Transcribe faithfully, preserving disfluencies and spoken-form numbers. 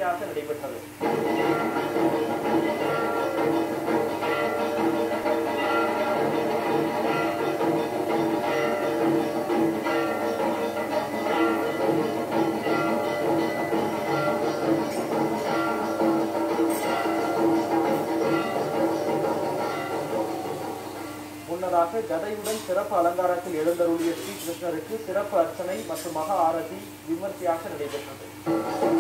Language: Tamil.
விமர்சையாக நடைபெற்றது. முன்னதாக கதையுடன் சிறப்பு அலங்காரத்தில் எழுந்தருளிய ஸ்ரீ கிருஷ்ணருக்கு சிறப்பு அர்ச்சனை மற்றும் மகா ஆரதி விமர்சையாக நடைபெற்றது.